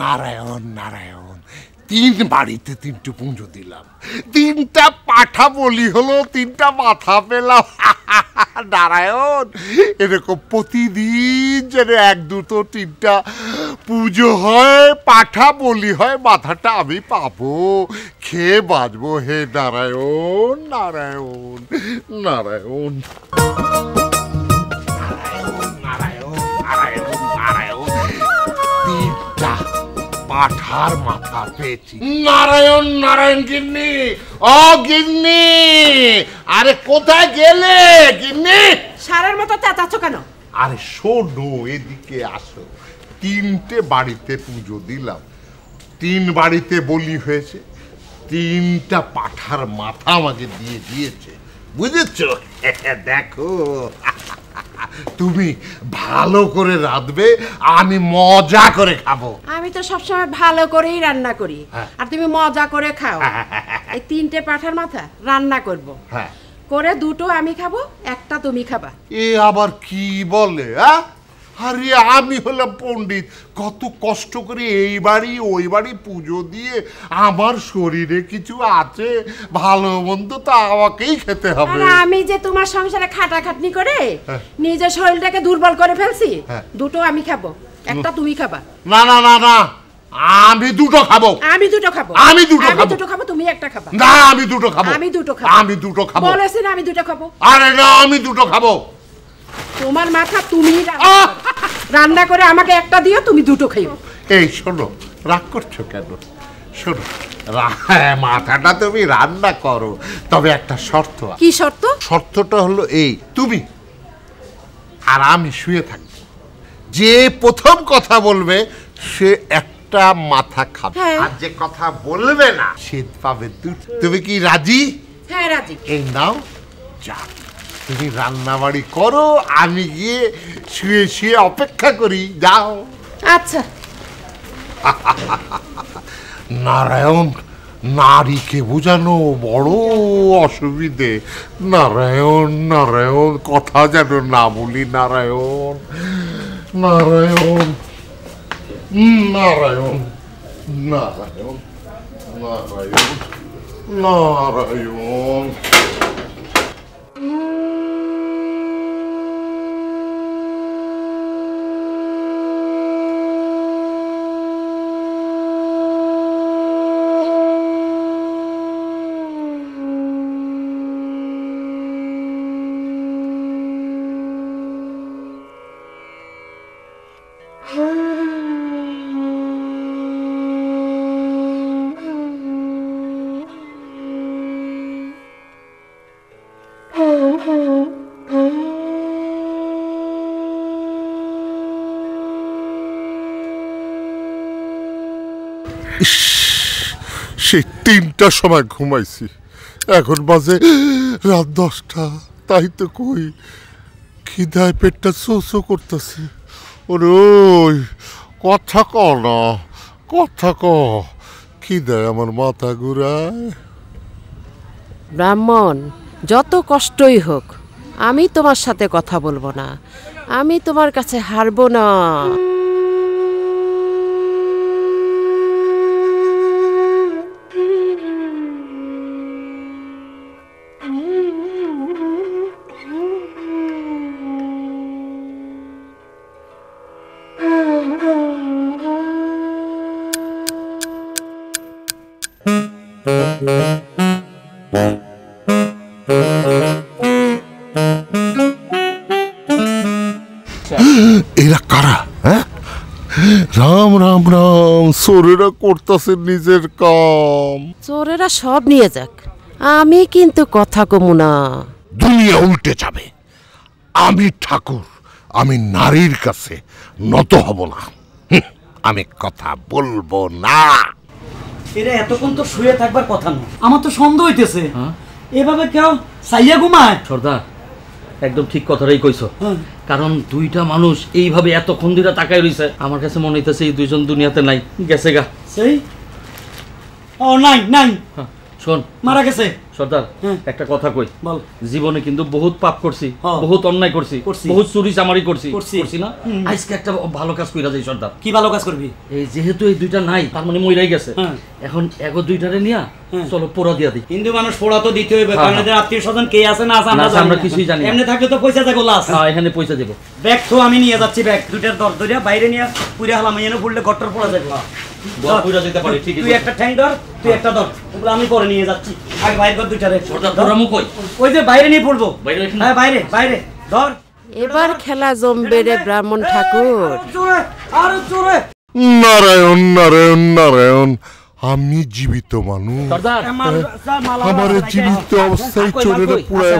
নারায়ণ নারায়ণ, 3 বাড়িতে 3টে পুজো দিলাম, 3টা পাঠা বলি হলো, 3টা মাথা পেলাম। নারায়ণ, এরকম প্রতিদিন যেন 1, 2, 3টা পুজো হয়, পাঠা বলি হয়, মাথাটা আমি পাবো, খেয়ে বাঁচবো। হে নারায়ণ নারায়ণ নারায়ণ নারায়ণ নারায়ণ নারায়ণ, 3টা পাঠার মাথা পেয়েছি। নারায়ণ নারায়ণ। গিন্নি, ও গিন্নি, আরে কোথায় গেলে গিন্নি? সারের মতো চেঁচাচ্ছ কেন? আরে শোনো, এদিকে আসো। 3টে বাড়িতে পুজো দিলাম, 3 বাড়িতে বলি হয়েছে, 3টা পাঠার মাথা আমাকে দিয়ে দিয়েছে, বুঝেছো? দেখো, তুমি ভালো করে রাঁধবে, আমি মজা করে খাবো। আমি তো সবসময় ভালো করেই রান্না করি, আর তুমি মজা করে খাও। এই 3টে পাঠার মাথা রান্না করব, করে 2টো আমি খাবো, 1টা তুমি খাবা। এ আবার কি বলে? আরে আমি হলাম পণ্ডিত, কত কষ্ট করে এই বাড়ি ওই বাড়ি পুজো দিয়ে আমার শরীরে কিছু আছে, ভালো মন্দ তো আমাকেই খেতে হবে। আমি যে তোমার সংসারে খাটাখাটনি করে নিজের শরীরটাকে দুর্বল করে ফেলছি, 2টো আমি খাবো, 1টা তুমি খাবা। না না না না, আমি 2টো খাবো। আমি 2টো খাবো। আমি 2টো খাবো, তুমি 1টা খাবা। না, আমি 2টো খাবো। আমি 2টো খাবো। আমি 2টো খাবো বলেছি না, আমি 2টো খাবো। আরে না, আমি 2টো খাবো। তোমার মাথা তুমি রান্না করে আমাকে 1টা দিও, তুমি 2টো খাইও। এই শোনো, রাগ করছো কেন? শোনো, মাথাটা তুমি রান্না করো, তবে একটা শর্ত। কি শর্ত? শর্তটা হলো এই, তুমি আর আমি শুয়ে থাকবো, যে প্রথম কথা বলবে সে একটা মাথা খাবে, আর যে কথা বলবে না সে পাবে 2টো। তুমি কি রাজি? হ্যাঁ রাজি। এই নাও, যা, তুমি রান্না বাড়ি করো, আমি গিয়ে শুয়ে শুয়ে অপেক্ষা করি, যাও। আচ্ছা। নারায়ণ, নারীকে বোঝানো বড় অসুবিধে। নারায়ণ নারায়ণ, কথা যেন না বলি। নারায়ণ নারায়ণ নারায়ণ নারায়ণ নারায়ণ নারায়ণ। সেই 3টার সময় ঘুমাইছি, এখন বাজে রাত 10টা। তাই তো কই, খিদায় পেটটা চো করতেছে। ওরে ওই, কথা ক না, কথা ক, খিদায় আমার মাথা ঘুরায়। ব্রাহ্মণ, যত কষ্টই হোক আমি তোমার সাথে কথা বলবো না, আমি তোমার কাছে হারবো না। এরা কারা? রাম রাম রাম, চোরেরা করতেছে নিজের কাম। চোরেরা সব নিয়ে যাক, আমি কিন্তু কথা কমু না। দুনিয়া উল্টে যাবে। আমি ঠাকুর, আমি নারীর কাছে নত হব না। আমি কথা বলবো না। এরা এতক্ষণ তো শুয়ে থাকবার কথা না, আমার তো সন্দেহ হইতেছে এভাবে কেউ সাইয়া ঘুমায়। সর্দার, একদম ঠিক কথাটাই কইছো, কারণ 2টা মানুষ এইভাবে এতক্ষণ ধরে তাকায় রইছে, আমার কাছে মনে হইতেছে এই 2জন দুনিয়াতে নাই, গেছে গা। সেই ও নাই নাই, শোন মারা গেছে সর্দার একটা কথা কই বল জীবনে কিন্তু বহুত পাপ করছি বহুত অন্যায় করছি বহুত চুরি চামারি করছি না আজকে একটা ভালো কাজ কইরা যাই সর্দার কি ভালো কাজ করবি এই যেহেতু এই দুইটা নাই তার মানে মইরাই গেছে এখন এগো দুইটারে নিয়া চলো পোড়া দিয়া দিই হিন্দু মানুষ পোড়া তো দিতে হইবে কারণ এদের আত্মীয় স্বজন কে আছে না আছে আমরা কিছুই জানি না এমনি থাকলে তো পয়সা যাবে লাস হ্যাঁ এখানে পয়সা দেব ব্যাগ তো আমি নিয়ে যাচ্ছি ব্যাগ দুইটার দর ধরিয়া বাইরে নিয়ে পুরা হলাম এনে পড়লে গট্টর পড়া যাবে দর পুরা দিতে পারি ঠিক আছে তুই একটা ঠ্যাং ধর তুই একটা ধর ওগুলো আমি পরে নিয়ে যাচ্ছি আগে বাইরে কর দুইটারে ধরামু কই ওই যে বাইরে নিয়ে পড়বো হ্যাঁ বাইরে বাইরে ধর এবার খেলা জমবে রে ব্রাহ্মণ ঠাকুর। জোরে আরো জোরে নারায়ণ নারায়ণ নারায়ণ আমি জীবিত মানুষ আমার জীবিত অবস্থায় চোরেরা পুরায়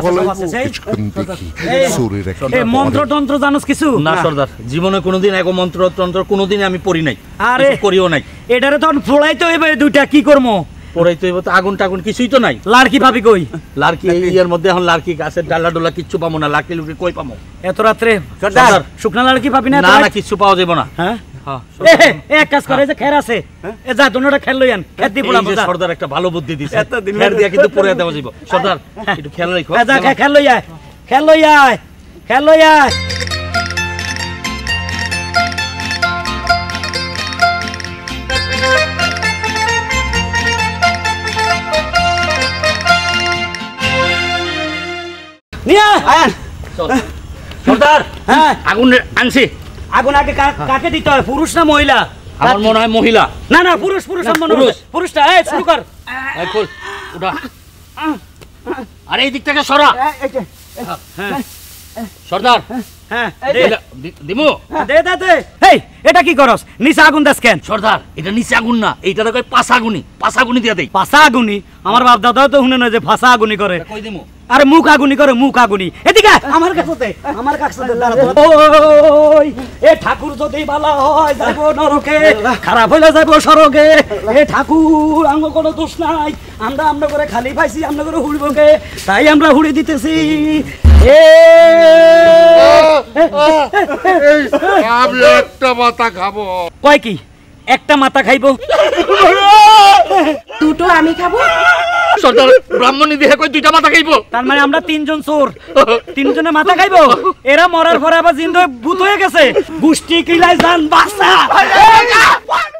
ফেলাইব মন্ত্র তন্ত্র জানোস কিছু না সর্দার জীবনে কোনোদিন এগো মন্ত্র তন্ত্র কোনোদিন আমি পড়ি নাই আরে করিও নাই এটারে তখন ফোড়াইতে হইবে দুইটা কি করবো পড়াইতে হইব তো আগুন টাগুন কিছুই তো নাই লাড়কি ভাবি কই লাড়কি এর মধ্যে এখন লাড়কি গাছের ডালা ডোলা কিচ্ছু পাবো না লাড়কি লুকি কই পাবো এত রাত্রে সর্দার শুকনা লাড়কি পাবি না না কিচ্ছু পাওয়া যাবে না হ্যাঁ এক কাজ করে যে খের আছে এ যা দুনোটা খেল লইয়ান খের দি পোলা বুঝা সর্দার একটা ভালো বুদ্ধি দিছে খের দিয়া কিন্তু পরে দেওয়া যাবে সর্দার একটু খেয়াল রাখো যা খেল লইয়া খেল লইয়া খেল লইয়া নিয়া সর্দার হ্যাঁ আগুন আনছি আগুন আগে কাকে দিতে হয় পুরুষ না মহিলা আমার মনে হয় মহিলা না না পুরুষ পুরুষ পুরুষটা এই শুরু কর এই কই উঠা আরে এই দিক থেকে সরা সর্দার হ্যাঁ দিমু দে দে দে এই এটা কি করস নিচে আগুন দাস কেন সর্দার এটা নিচে আগুন না এইটা কই পাশাগুনি দিয়া দেই পাশা আগুনি আমার বাপ দাদাও তো শুনে না যে ফাঁসা আগুনি করে কই দিমু আরে মুখ আগুনি করে মুখ আগুনি এদিকে আমার কাছে ওই এ ঠাকুর যদি ভালো হয় যাব নরকে খারাপ হইলে যাব সরকে এ ঠাকুর আঙ্গ কোনো দোষ নাই আমরা করে খালি পাইছি আমরা করে হুড়বকে তাই আমরা হুড়ি দিতেছি আমি একটা মাথা খাবো কয় কি একটা মাথা খাইবো দুটো আমি খাবো সর্দার ব্রাহ্মণী দেহে কই দুইটা মাথা খাইবো তার মানে আমরা তিনজন চোর তিনজনে মাথা খাইবো এরা মরার পরে আবার জিন্দে ভূত হয়ে গেছে গুষ্টি কিলাই জান বাসা